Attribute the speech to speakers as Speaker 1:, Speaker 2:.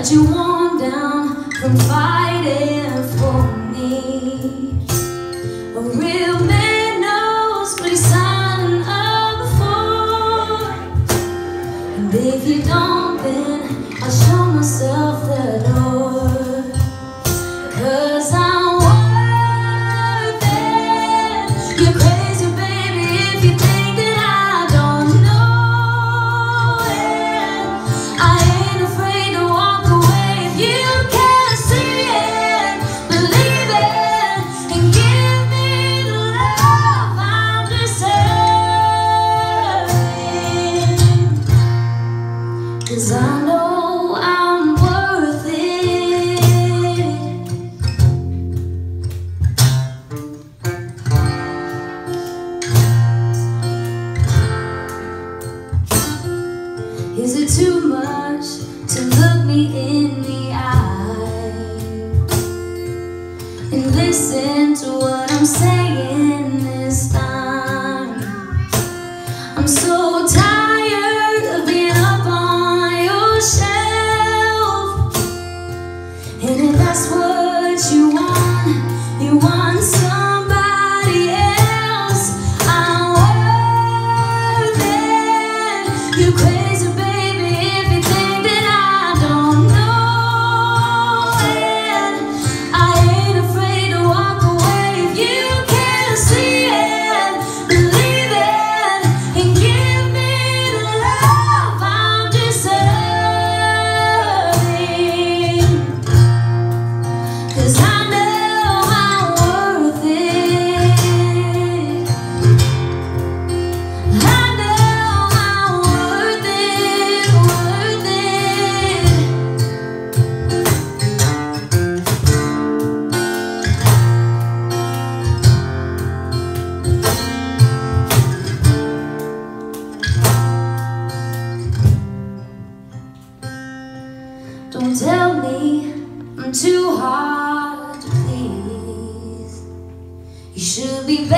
Speaker 1: got you worn down from fighting for me. A real man knows what he's signing up for. And if you don't, then I'll show myself the door. 'Cause I'm worth it. You're crazy, baby, if you think that I don't know it. I ain't afraid to walk away if you can't see it. Believe it and give me the love I'm deserving. 'Cause I know I'm worth it. Is it too much to look me in the eye and listen to what I'm saying this time? I'm so tired of being up on your shelf. And if that's what you want somebody else. I'm worth it. You're crazy, baby, if you think that I don't know it. I ain't afraid to walk away if you can't see it. Believe it and give me the love I'm deserving. 'Cause I know I'm worth it. I know I'm worth it, worth it. Don't tell me I'm too hard to please. You should be better.